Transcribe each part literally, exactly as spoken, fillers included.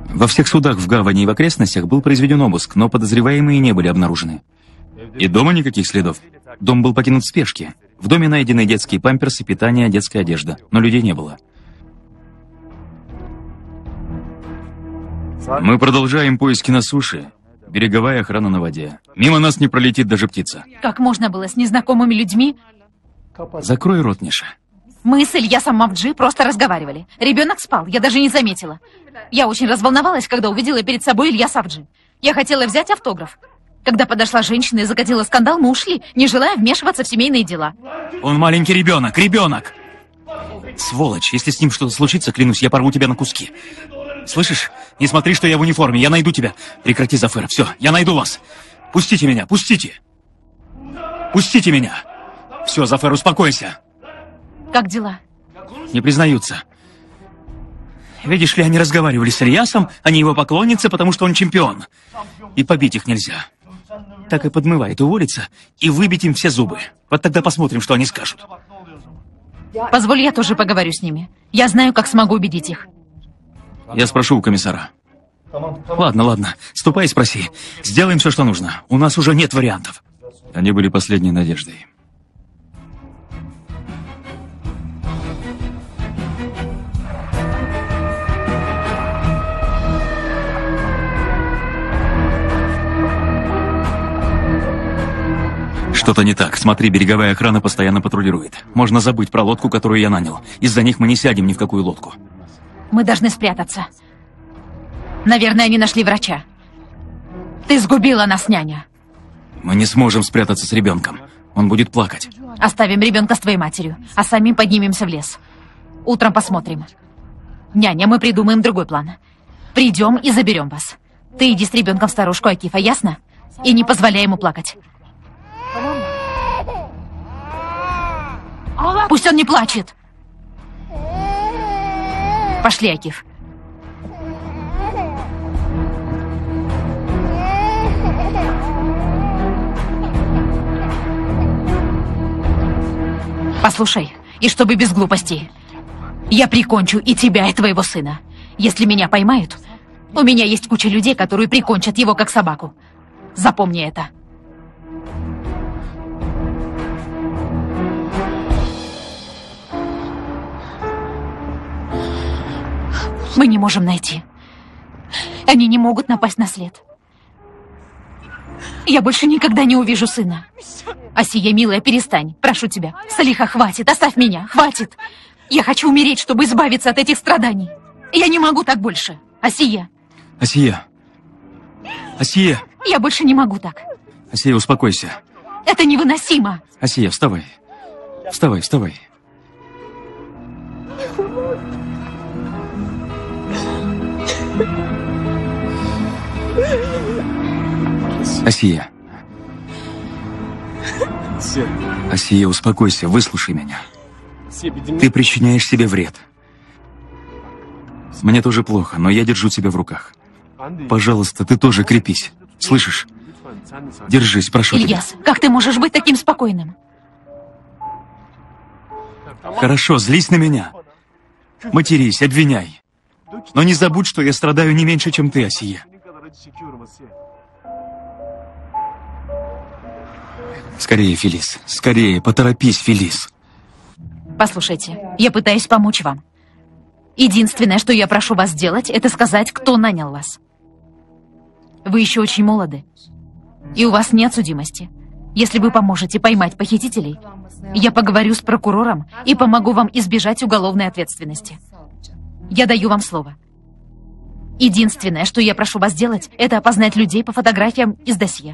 Во всех судах в гавани и в окрестностях был произведен обыск, но подозреваемые не были обнаружены. И дома никаких следов. Дом был покинут в спешке. В доме найдены детские памперсы, питание, детская одежда, но людей не было. Мы продолжаем поиски на суше. Береговая охрана на воде. Мимо нас не пролетит даже птица. Как можно было с незнакомыми людьми? Закрой рот, Ниша. Мы с Ильясом Мавджи просто разговаривали. Ребенок спал, я даже не заметила. Я очень разволновалась, когда увидела перед собой Ильяса Мавджи. Я хотела взять автограф. Когда подошла женщина и закатила скандал, мы ушли, не желая вмешиваться в семейные дела. Он маленький ребенок, ребенок! Сволочь, если с ним что-то случится, клянусь, я порву тебя на куски. Слышишь? Не смотри, что я в униформе, я найду тебя. Прекрати, Зафер, все, я найду вас. Пустите меня, пустите. Пустите меня. Все, Зафер, успокойся. Как дела? Не признаются. Видишь ли, они разговаривали с Ильясом, они его поклонницы, потому что он чемпион. И побить их нельзя. Так и подмывает уволиться и выбить им все зубы. Вот тогда посмотрим, что они скажут. Позволь, я тоже поговорю с ними. Я знаю, как смогу убедить их. Я спрошу у комиссара. Ладно, ладно, ступай и спроси. Сделаем все, что нужно. У нас уже нет вариантов. Они были последней надеждой. Что-то не так. Смотри, береговая охрана постоянно патрулирует. Можно забыть про лодку, которую я нанял. Из-за них мы не сядем ни в какую лодку. Мы должны спрятаться. Наверное, они нашли врача. Ты сгубила нас, няня. Мы не сможем спрятаться с ребенком. Он будет плакать. Оставим ребенка с твоей матерью, а сами поднимемся в лес. Утром посмотрим. Няня, мы придумаем другой план. Придем и заберем вас. Ты иди с ребенком в сторожку Акифа, ясно? И не позволяй ему плакать. Пусть он не плачет. Пошли, Акиф. Послушай, и чтобы без глупостей. Я прикончу и тебя, и твоего сына. Если меня поймают, у меня есть куча людей, которые прикончат его как собаку. Запомни это. Мы не можем найти. Они не могут напасть на след. Я больше никогда не увижу сына. Асия, милая, перестань. Прошу тебя. Салиха, хватит. Оставь меня. Хватит. Я хочу умереть, чтобы избавиться от этих страданий. Я не могу так больше. Асия. Асия. Асия. Я больше не могу так. Асия, успокойся. Это невыносимо. Асия, вставай. Вставай, вставай. Асия. Асия, успокойся, выслушай меня. Ты причиняешь себе вред. Мне тоже плохо, но я держу тебя в руках. Пожалуйста, ты тоже крепись. Слышишь? Держись, прошу тебя. Ильяс, как ты можешь быть таким спокойным? Хорошо, злись на меня. Матерись, обвиняй. Но не забудь, что я страдаю не меньше, чем ты, Асия. Скорее, Фелис, скорее, поторопись, Фелис. Послушайте, я пытаюсь помочь вам. Единственное, что я прошу вас сделать, это сказать, кто нанял вас. Вы еще очень молоды, и у вас нет судимости. Если вы поможете поймать похитителей, я поговорю с прокурором и помогу вам избежать уголовной ответственности. Я даю вам слово. Единственное, что я прошу вас сделать, это опознать людей по фотографиям из досье.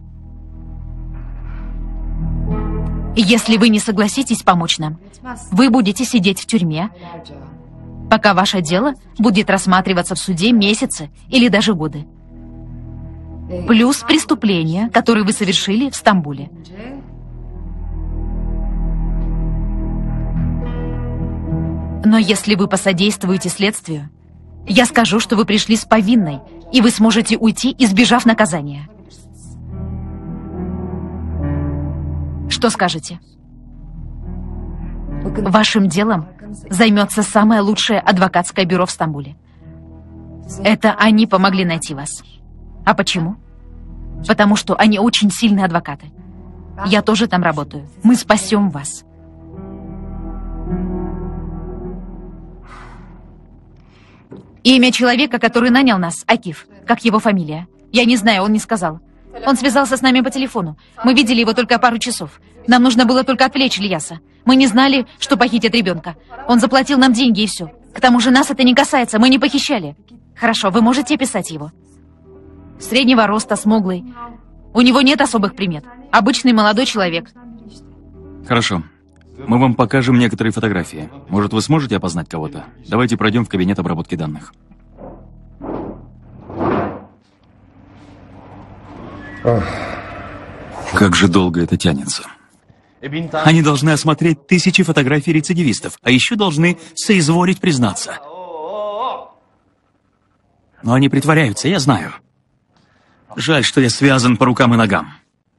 Если вы не согласитесь помочь нам, вы будете сидеть в тюрьме, пока ваше дело будет рассматриваться в суде месяцы или даже годы. Плюс преступления, которые вы совершили в Стамбуле. Но если вы посодействуете следствию, я скажу, что вы пришли с повинной, и вы сможете уйти, избежав наказания. Что скажете? Вашим делом займется самое лучшее адвокатское бюро в Стамбуле. Это они помогли найти вас. А почему? Потому что они очень сильные адвокаты. Я тоже там работаю. Мы спасем вас. Имя человека, который нанял нас, Акиф. Как его фамилия? Я не знаю, он не сказал. Он связался с нами по телефону. Мы видели его только пару часов. Нам нужно было только отвлечь Ильяса. Мы не знали, что похитят ребенка. Он заплатил нам деньги и все. К тому же нас это не касается, мы не похищали. Хорошо, вы можете описать его? Среднего роста, смуглый. У него нет особых примет. Обычный молодой человек. Хорошо. Мы вам покажем некоторые фотографии. Может, вы сможете опознать кого-то? Давайте пройдем в кабинет обработки данных. Как же долго это тянется. Они должны осмотреть тысячи фотографий рецидивистов, а еще должны соизволить признаться. Но они притворяются, я знаю. Жаль, что я связан по рукам и ногам.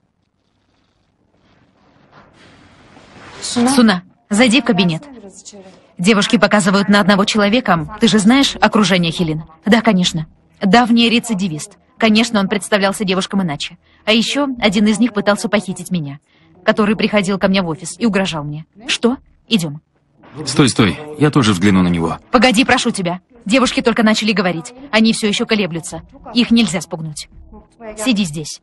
Суна, зайди в кабинет. Девушки показывают на одного человека. Ты же знаешь окружение Хелин? Да, конечно. Давний рецидивист. Конечно, он представлялся девушкам иначе. А еще один из них пытался похитить меня, который приходил ко мне в офис и угрожал мне. Что? Идем. Стой, стой. Я тоже взгляну на него. Погоди, прошу тебя. Девушки только начали говорить. Они все еще колеблются. Их нельзя спугнуть. Сиди здесь.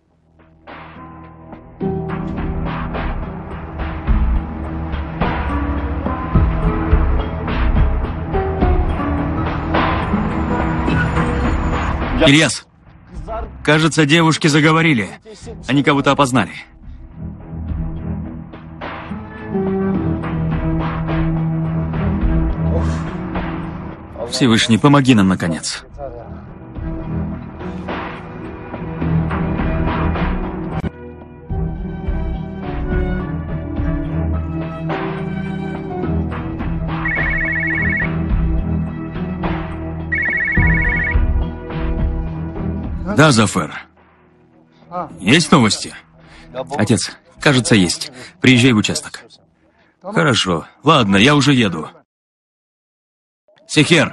Ильяс, кажется, девушки заговорили. Они кого-то опознали. Всевышний, помоги нам, наконец. Да, Зафер. Есть новости? Отец, кажется, есть. Приезжай в участок. Хорошо. Ладно, я уже еду. Сехер!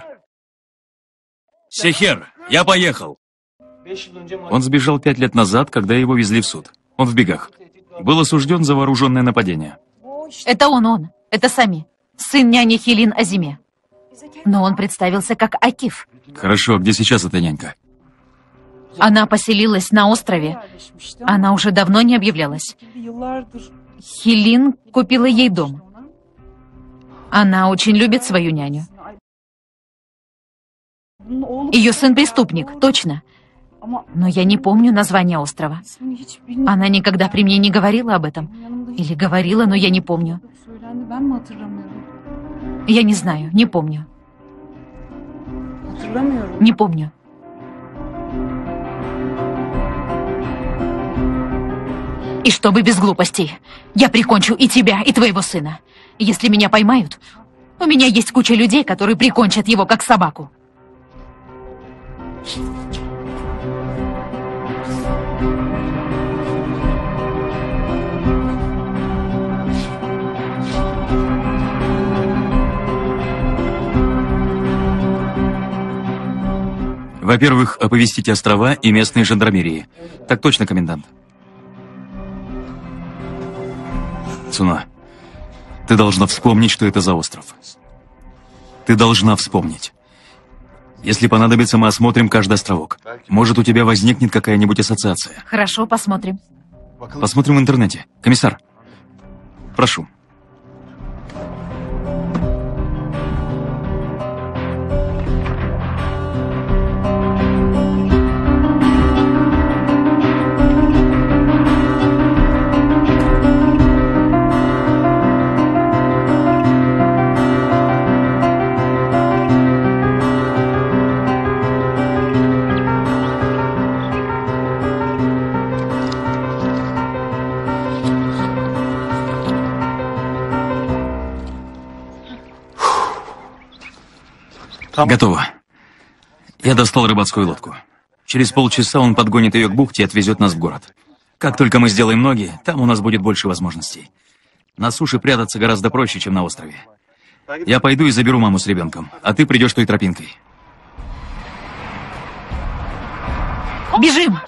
Сехер, я поехал! Он сбежал пять лет назад, когда его везли в суд. Он в бегах. Был осужден за вооруженное нападение. Это он, он. Это Сами. Сын няни Хелин Азиме. Но он представился как Акиф. Хорошо, где сейчас эта нянька? Она поселилась на острове. Она уже давно не объявлялась. Хелин купила ей дом. Она очень любит свою няню. Ее сын преступник, точно. Но я не помню название острова. Она никогда при мне не говорила об этом. Или говорила, но я не помню. Я не знаю, не помню. Не помню. И чтобы без глупостей. Я прикончу и тебя, и твоего сына. Если меня поймают, у меня есть куча людей, которые прикончат его, как собаку. Во-первых, оповестите острова и местные жандармерии. Так точно, комендант. Цуна, ты должна вспомнить, что это за остров. Ты должна вспомнить. Если понадобится, мы осмотрим каждый островок. Может, у тебя возникнет какая-нибудь ассоциация. Хорошо, посмотрим. Посмотрим в интернете. Комиссар, прошу. Готово. Я достал рыбацкую лодку. Через полчаса он подгонит ее к бухте и отвезет нас в город. Как только мы сделаем ноги, там у нас будет больше возможностей. На суше прятаться гораздо проще, чем на острове. Я пойду и заберу маму с ребенком, а ты придешь той тропинкой. Бежим!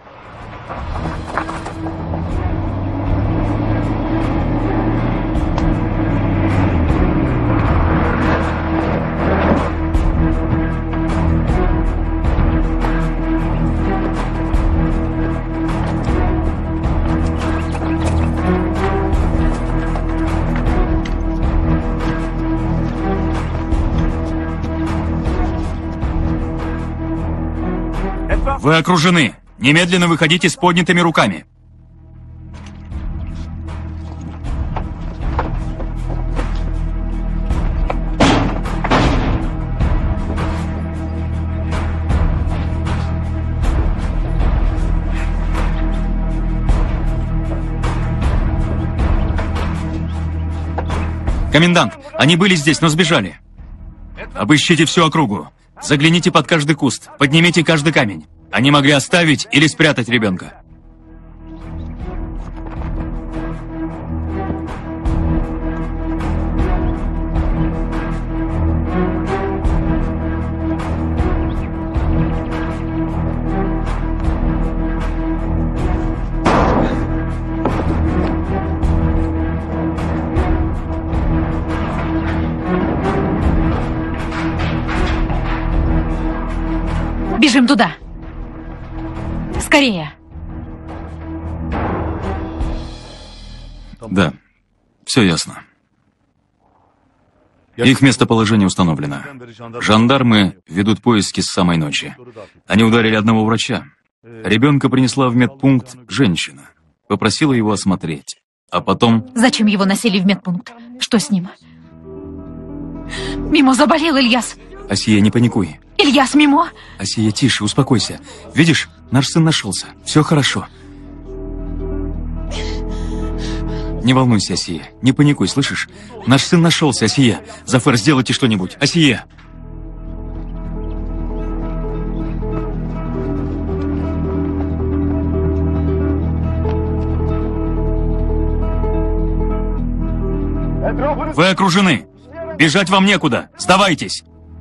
Вы окружены. Немедленно выходите с поднятыми руками. Комендант, они были здесь, но сбежали. Обыщите всю округу. Загляните под каждый куст. Поднимите каждый камень. Они могли оставить или спрятать ребенка. Бежим туда. Скорее. Да, все ясно. Их местоположение установлено. Жандармы ведут поиски с самой ночи. Они ударили одного врача. Ребенка принесла в медпункт женщина. Попросила его осмотреть. А потом... Зачем его носили в медпункт? Что с ним? Мимо заболел Ильяс. Асия, не паникуй. Ильяс, Мимо! Асия, тише, успокойся. Видишь, наш сын нашелся. Все хорошо. Не волнуйся, Асия. Не паникуй, слышишь? Наш сын нашелся, Асия. Зафер, сделайте что-нибудь. Асия! Вы окружены. Бежать вам некуда. Сдавайтесь.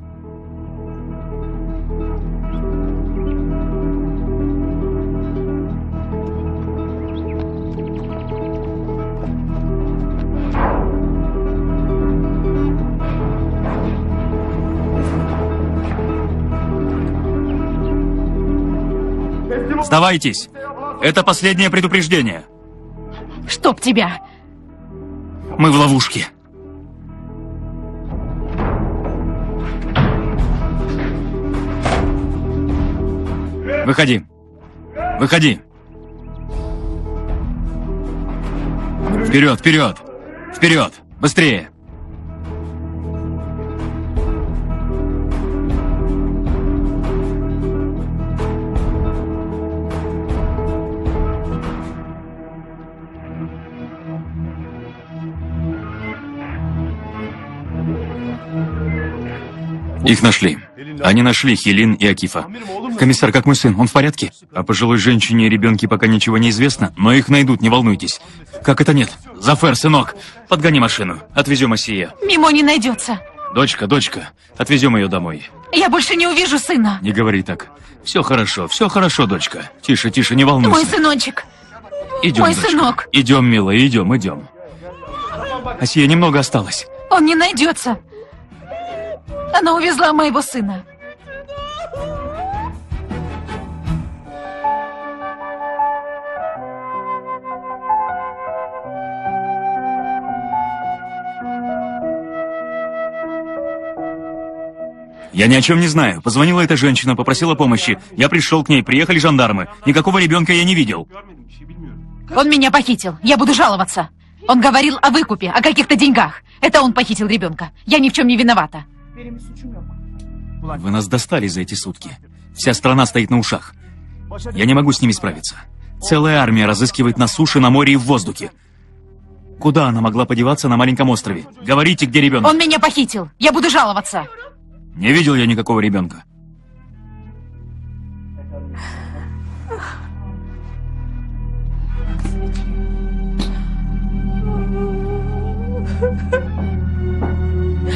Сдавайтесь. Это последнее предупреждение. Чтоб тебя. Мы в ловушке. Выходи. Выходи. Вперед, вперед. Вперед. Быстрее. Их нашли. Они нашли Хелин и Акифа. Комиссар, как мой сын, он в порядке? О пожилой женщине и ребенке пока ничего не известно, но их найдут, не волнуйтесь. Как это нет? Зафер, сынок, подгони машину. Отвезем Асия. Мимо не найдется. Дочка, дочка, отвезем ее домой. Я больше не увижу сына. Не говори так. Все хорошо, все хорошо, дочка. Тише, тише, не волнуйся. Мой сыночек. Идем, Мой дочка. сынок. Идем, милая, идем, идем. Асия, немного осталось. Он не найдется. Она увезла моего сына. Я ни о чем не знаю. Позвонила эта женщина, попросила помощи. Я пришел к ней, приехали жандармы. Никакого ребенка я не видел. Он меня похитил. Я буду жаловаться. Он говорил о выкупе, о каких-то деньгах. Это он похитил ребенка. Я ни в чем не виновата. Вы нас достали за эти сутки. Вся страна стоит на ушах. Я не могу с ними справиться. Целая армия разыскивает на суше, на море и в воздухе. Куда она могла подеваться на маленьком острове? Говорите, где ребенок? Он меня похитил. Я буду жаловаться. Не видел я никакого ребенка.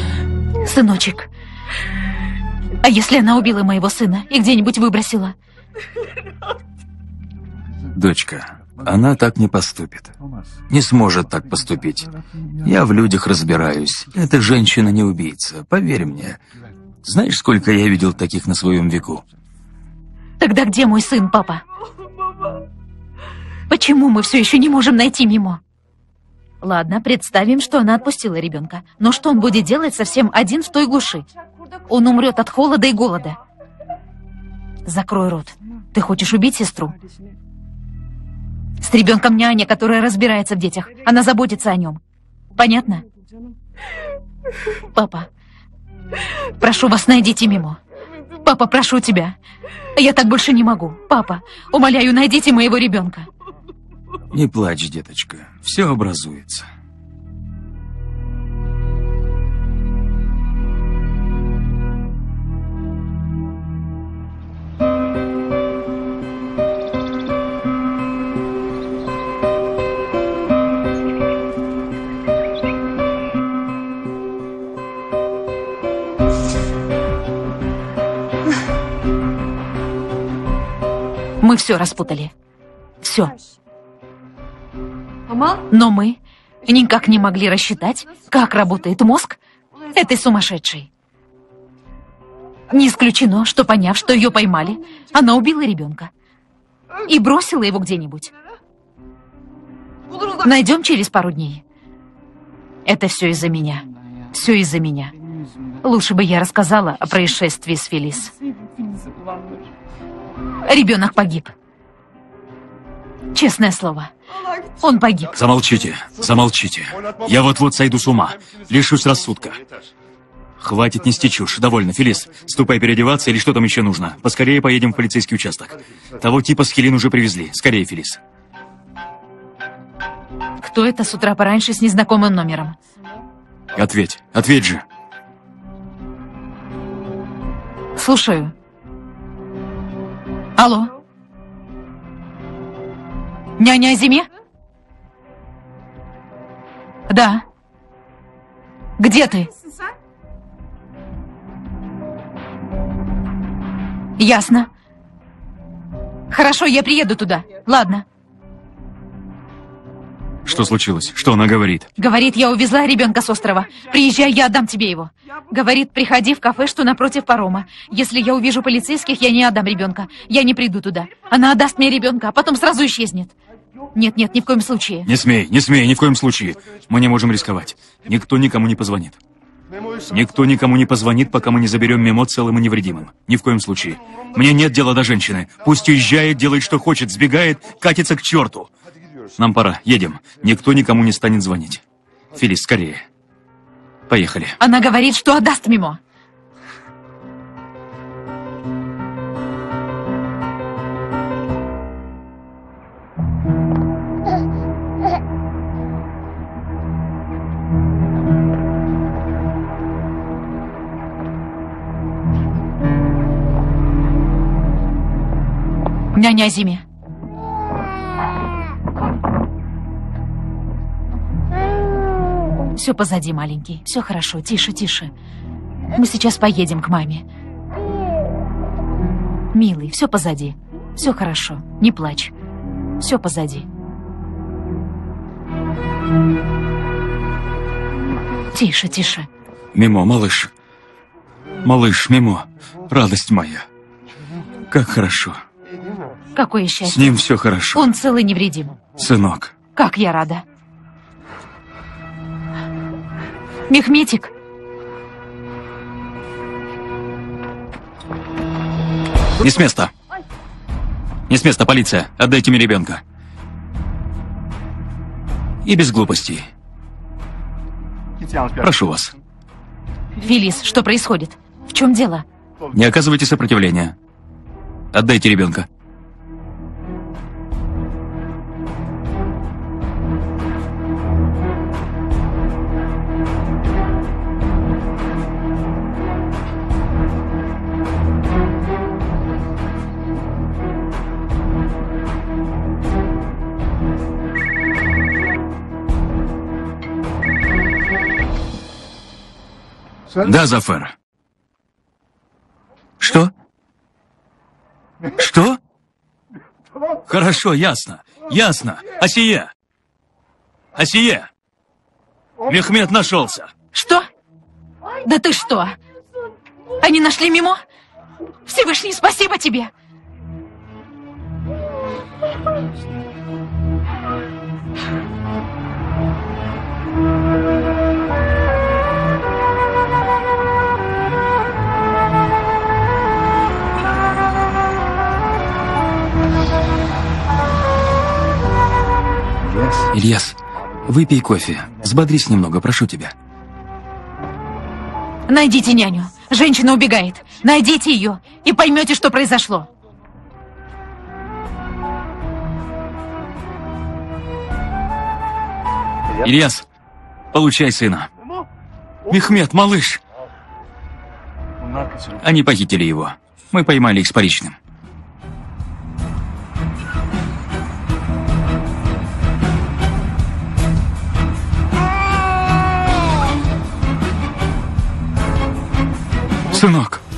Сыночек, а если она убила моего сына и где-нибудь выбросила? Дочка, она так не поступит. Не сможет так поступить. Я в людях разбираюсь. Эта женщина не убийца, поверь мне. Знаешь, сколько я видел таких на своем веку? Тогда где мой сын, папа? Почему мы все еще не можем найти Мимо? Ладно, представим, что она отпустила ребенка. Но что он будет делать совсем один в той глуши? Он умрет от холода и голода. Закрой рот. Ты хочешь убить сестру? С ребенком няня, которая разбирается в детях. Она заботится о нем. Понятно? Папа, прошу вас, найдите Мимо. Папа, прошу тебя. Я так больше не могу. Папа, умоляю, найдите моего ребенка. Не плачь, деточка. Все образуется. Мы все распутали. Все. Но мы никак не могли рассчитать, как работает мозг этой сумасшедшей. Не исключено, что, поняв, что ее поймали, она убила ребенка и бросила его где-нибудь. Найдем через пару дней. Это все из-за меня. Все из-за меня. Лучше бы я рассказала о происшествии с Фелис. Ребенок погиб. Честное слово. Он погиб. Замолчите, замолчите. Я вот-вот сойду с ума. Лишусь рассудка. Хватит нести чушь. Довольно, Фелис. Ступай переодеваться или что там еще нужно. Поскорее поедем в полицейский участок. Того типа с Хелин уже привезли. Скорее, Фелис. Кто это с утра пораньше с незнакомым номером? Ответь, ответь же. Слушаю. Алло? Няня Азиме? Да. Где ты? Ясно. Хорошо, я приеду туда. Ладно. Что случилось? Что она говорит? Говорит, я увезла ребенка с острова. Приезжай, я отдам тебе его. Говорит, приходи в кафе, что напротив парома. Если я увижу полицейских, я не отдам ребенка. Я не приду туда. Она отдаст мне ребенка, а потом сразу исчезнет. Нет, нет, ни в коем случае. Не смей, не смей, ни в коем случае. Мы не можем рисковать. Никто никому не позвонит. Никто никому не позвонит, пока мы не заберем Мимо целым и невредимым. Ни в коем случае. Мне нет дела до женщины. Пусть уезжает, делает, что хочет, сбегает, катится к черту. Нам пора, едем. Никто никому не станет звонить. Фелис, скорее. Поехали. Она говорит, что отдаст Мимо. Няня Азиме. Все позади, маленький. Все хорошо. Тише, тише. Мы сейчас поедем к маме. Милый, все позади. Все хорошо. Не плачь. Все позади. Тише, тише. Мимо, малыш. Малыш, Мимо. Радость моя. Как хорошо. Какое С счастье. ним все хорошо. Он цел и невредим. Сынок. Как я рада. Мехметик. Не с места. Не с места, полиция. Отдайте мне ребенка. И без глупостей. Прошу вас. Фелис, что происходит? В чем дело? Не оказывайте сопротивления. Отдайте ребенка. Да, Зафер. Что? Что? Хорошо, ясно. Ясно. Асия! Асия! Мехмед нашелся. Что? Да ты что? Они нашли Мимо? Всевышний, спасибо тебе! Ильяс, выпей кофе. Взбодрись немного, прошу тебя. Найдите няню. Женщина убегает. Найдите ее и поймете, что произошло. Ильяс, получай сына. Мехмед, малыш. Они похитили его. Мы поймали их с поличным. Сынок.